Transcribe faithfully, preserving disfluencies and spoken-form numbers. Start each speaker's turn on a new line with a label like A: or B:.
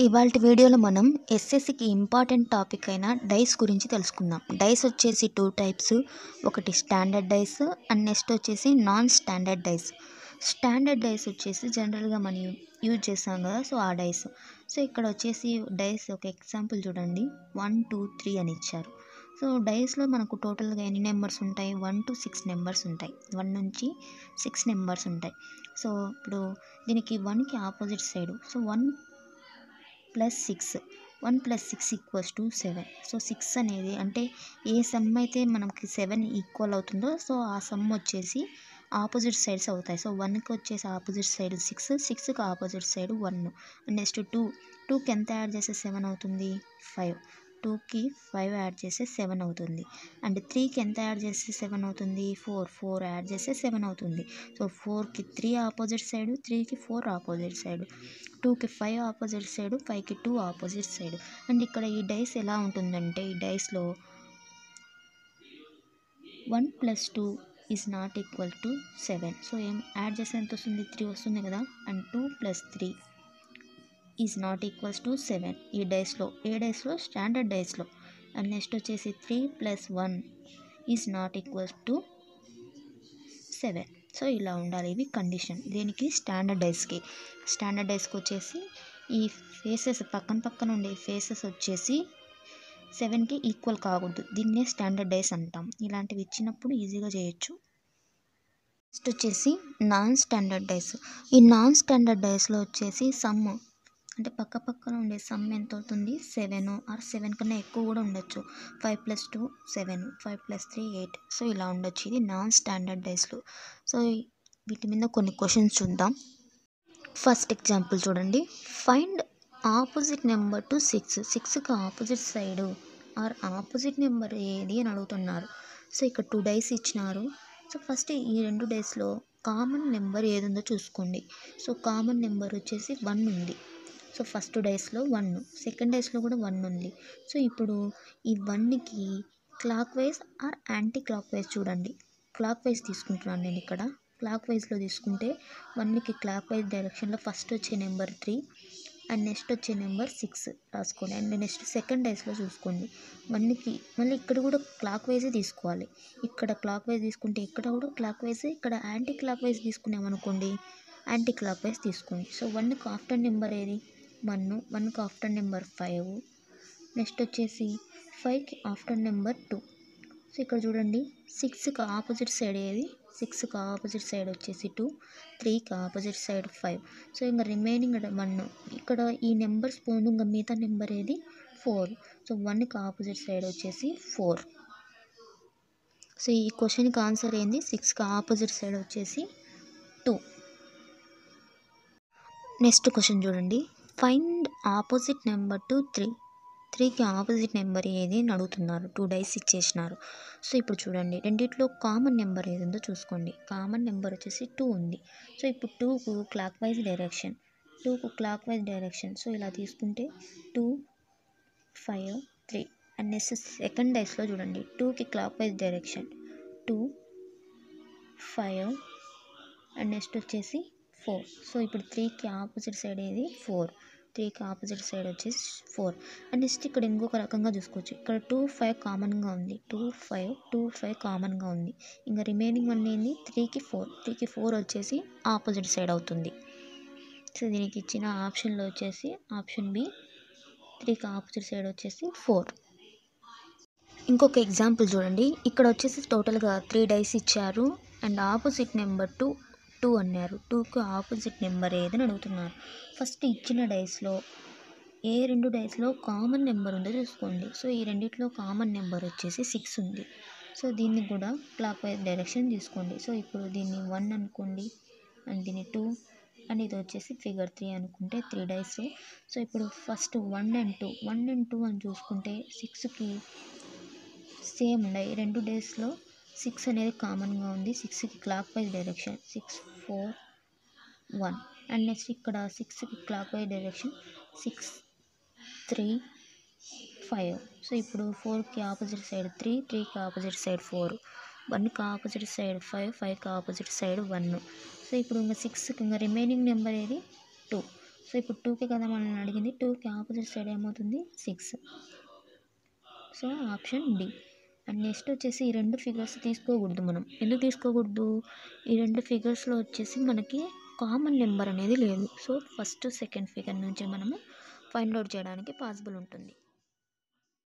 A: ఇవాల్టి వీడియోలో మనం ఎస్ఎస్సికి ఇంపార్టెంట్ టాపిక్ అయిన డైస్ గురించి తెలుసుకుందాం. డైస్ వచ్చేసి టూ టైప్స్, ఒకటి స్టాండర్డ్ డైస్ అండ్ నెక్స్ట్ వచ్చేసి non standard dice. Standard dice వచ్చేసి జనరల్గా మనం యూజ్ చేస్తాం కదా, సో ఆ డైస్. సో ఇక్కడ వచ్చేసి డైస్ ఒక ఎగ్జాంపుల్ చూడండి, వన్ టూ త్రీ అని ఇచ్చారు. సో డైస్లో మనకు టోటల్గా ఎన్ని నెంబర్స్ ఉంటాయి, వన్ టు సిక్స్ నెంబర్స్ ఉంటాయి, వన్ నుంచి సిక్స్ నెంబర్స్ ఉంటాయి. సో ఇప్పుడు దీనికి వన్కి opposite side, so one plus six, one plus six equals to seven. So six అనేది అంటే ఏ సమ్ అయితే మనకి సెవెన్ ఈక్వల్ అవుతుందో సో ఆ సమ్ వచ్చేసి ఆపోజిట్ సైడ్స్ అవుతాయి. సో వన్కి వచ్చేసి ఆపోజిట్ సైడ్ సిక్స్, సిక్స్కి opposite side one. Next two, టూకి ఎంత యాడ్ చేస్తే సెవెన్ అవుతుంది, ఫైవ్. టూకి ఫైవ్ యాడ్ చేస్తే సెవెన్ అవుతుంది. అండ్ త్రీకి ఎంత యాడ్ చేస్తే సెవెన్ అవుతుంది, ఫోర్. ఫోర్ యాడ్ చేస్తే సెవెన్ అవుతుంది. సో ఫోర్కి త్రీ ఆపోజిట్ సైడ్, త్రీకి ఫోర్ ఆపోజిట్ సైడ్, టూకి ఫైవ్ ఆపోజిట్ సైడ్, ఫైవ్కి టూ ఆపోజిట్ సైడ్. అండ్ ఇక్కడ ఈ డైస్ ఎలా ఉంటుందంటే, ఈ డైస్లో one plus two is not equal to seven. So ఏం యాడ్ చేస్తే ఎంత వస్తుంది, త్రీ వస్తుంది కదా. And two plus three is not equals to seven ఈ డైస్లో. ఏ డైస్లో, స్టాండర్డ్ డైస్లో. అండ్ నెక్స్ట్ వచ్చేసి three plus one is not equals to seven. So ఇలా ఉండాలి, ఇవి కండిషన్ దీనికి స్టాండర్డ్ డైస్కి. స్టాండర్డ్ డైస్కి వచ్చేసి ఈ ఫేసెస్ పక్కన పక్కన ఉండే ఫేసెస్ వచ్చేసి సెవెన్కి ఈక్వల్ కాకూడదు, దీన్నే స్టాండర్డ్ డైస్ అంటాం. ఇలాంటివి ఇచ్చినప్పుడు ఈజీగా చేయొచ్చు. నెక్స్ట్ వచ్చేసి నాన్ స్టాండర్డ్ డైస్. ఈ నాన్ స్టాండర్డ్ డైస్లో వచ్చేసి సమ్ అంటే పక్క పక్కన ఉండే సమ్ ఎంత అవుతుంది, సెవెన్ ఆర్ సెవెన్ కన్నా ఎక్కువ కూడా ఉండొచ్చు. Five plus two seven, five plus three eight. So ఇలా ఉండొచ్చు, ఇది నాన్ స్టాండర్డ్ డైస్లో. సో వీటి మీద కొన్ని క్వశ్చన్స్ చూద్దాం. ఫస్ట్ ఎగ్జాంపుల్ చూడండి, find opposite number to six. సిక్స్కి opposite side or opposite number ఏది అని అడుగుతున్నారు. సో ఇక్కడ టూ డైస్ ఇచ్చినారు. సో ఫస్ట్ ఈ రెండు డైస్లో కామన్ నెంబర్ ఏది ఉందో చూసుకోండి. సో కామన్ నెంబర్ వచ్చేసి వన్ ఉంది. సో ఫస్ట్ డైస్లో వన్, సెకండ్ డైస్లో కూడా వన్ ఉంది. సో ఇప్పుడు ఈ వన్కి clockwise or anti clockwise చూడండి. క్లాక్ వైజ్ తీసుకుంటున్నాను నేను ఇక్కడ. క్లాక్ వైజ్లో తీసుకుంటే వన్కి క్లాక్ వైజ్ డైరెక్షన్లో ఫస్ట్ వచ్చే నెంబర్ త్రీ అండ్ నెక్స్ట్ వచ్చే నెంబర్ సిక్స్ రాసుకోండి. అండ్ నెక్స్ట్ సెకండ్ డైస్లో చూసుకోండి, వన్కి మళ్ళీ ఇక్కడ కూడా క్లాక్ వైజే తీసుకోవాలి. ఇక్కడ క్లాక్ వైజ్ తీసుకుంటే ఇక్కడ కూడా క్లాక్ వైజే, ఇక్కడ యాంటీ క్లాక్ వైజ్ తీసుకున్నామనుకోండి యాంటీ క్లాక్ వైజ్ తీసుకోండి. సో వన్కి ఆఫ్టర్ నెంబర్ ఏది, వన్. వన్కి ఆఫ్టర్ నెంబర్ ఫైవ్. నెక్స్ట్ వచ్చేసి ఫైవ్కి ఆఫ్టర్ నెంబర్ టూ. సో ఇక్కడ చూడండి, సిక్స్కి ఆపోజిట్ సైడ్ ఏది, సిక్స్కి ఆపోజిట్ సైడ్ వచ్చేసి టూ, త్రీకి ఆపోజిట్ సైడ్ ఫైవ్. సో ఇంకా రిమైనింగ్ వన్. ఇక్కడ ఈ నెంబర్స్ పోను, ఇంకా మిగతా నెంబర్ ఏది, ఫోర్. సో వన్కి ఆపోజిట్ సైడ్ వచ్చేసి ఫోర్. సో ఈ క్వశ్చన్కి ఆన్సర్ ఏంది, సిక్స్కి ఆపోజిట్ సైడ్ వచ్చేసి టూ. నెక్స్ట్ క్వశ్చన్ చూడండి, find opposite number to three. త్రీకి ఆపోజిట్ నెంబర్ ఏది అని అడుగుతున్నారు, టూ డైస్ ఇచ్చేసినారు. సో ఇప్పుడు చూడండి, రెండిట్లో కామన్ నెంబర్ ఏది ఉందో చూసుకోండి. కామన్ నెంబర్ వచ్చేసి టూ ఉంది. సో ఇప్పుడు టూకు క్లాక్ వైజ్ డైరెక్షన్, టూకు క్లాక్ వైజ్ డైరెక్షన్. సో ఇలా తీసుకుంటే two, five, three. And next second డైస్లో చూడండి, టూకి clockwise direction two, five and next వచ్చేసి ఫోర్. సో ఇప్పుడు త్రీకి ఆపోజిట్ సైడ్ ఏది, ఫోర్. త్రీకి ఆపోజిట్ సైడ్ వచ్చేసి ఫోర్. అండ్ నెక్స్ట్ ఇక్కడ ఇంకొక రకంగా చూసుకోవచ్చు, ఇక్కడ టూ ఫైవ్ కామన్గా ఉంది, టూ ఫైవ్ టూ ఫైవ్ కామన్గా ఉంది. ఇంకా రిమైనింగ్ వన్ ఏంది, త్రీకి ఫోర్. త్రీకి ఫోర్ వచ్చేసి ఆపోజిట్ సైడ్ అవుతుంది. సో దీనికి ఇచ్చిన ఆప్షన్లో వచ్చేసి ఆప్షన్ బి, త్రీకి ఆపోజిట్ సైడ్ వచ్చేసి ఫోర్. ఇంకొక ఎగ్జాంపుల్ చూడండి, ఇక్కడ వచ్చేసి టోటల్గా త్రీ డైస్ ఇచ్చారు and opposite number two two అన్నారు. టూకి ఆపోజిట్ నెంబర్ ఏదని అడుగుతున్నారు. ఫస్ట్ ఇచ్చిన డైస్లో ఏ రెండు డైస్లో కామన్ నెంబర్ ఉందో చూసుకోండి. సో ఈ రెండిట్లో కామన్ నెంబర్ వచ్చేసి సిక్స్ ఉంది. సో దీన్ని కూడా క్లాక్ వైజ్ డైరెక్షన్ తీసుకోండి. సో ఇప్పుడు దీన్ని వన్ అనుకోండి అండ్ దీన్ని టూ అండ్ ఇది వచ్చేసి ఫిగర్ త్రీ అనుకుంటే త్రీ డైస్. సో ఇప్పుడు first one and two, one and two అని చూసుకుంటే సిక్స్కి సేమ్ ఉన్నాయి. రెండు డేస్లో సిక్స్ అనేది కామన్గా ఉంది. సిక్స్కి clockwise direction six, four, one. And next ఇక్కడ సిక్స్కి clockwise direction six, three, five. So ఇప్పుడు ఫోర్కి ఆపోజిట్ సైడ్ త్రీ, త్రీకి ఆపోజిట్ సైడ్ ఫోర్, వన్కి ఆపోజిట్ సైడ్ ఫైవ్, ఫైవ్కి ఆపోజిట్ సైడ్ వన్. సో ఇప్పుడు ఇంకా సిక్స్కి ఇంకా రిమైనింగ్ నెంబర్ ఏది, టూ. సో ఇప్పుడు టూకే కదా మనల్ని అడిగింది, టూకి ఆపోజిట్ సైడ్ ఏమవుతుంది six. So option D. And next వచ్చేసి ఈ రెండు ఫిగర్స్ తీసుకోకూడదు మనం. ఎందుకు తీసుకోకూడదు? ఈ రెండు ఫిగర్స్లో వచ్చేసి మనకి కామన్ నెంబర్ అనేది లేదు. సో ఫస్ట్ సెకండ్ ఫిగర్ నుంచి మనము ఫైండ్ అవుట్ చేయడానికి పాసిబుల్ ఉంటుంది.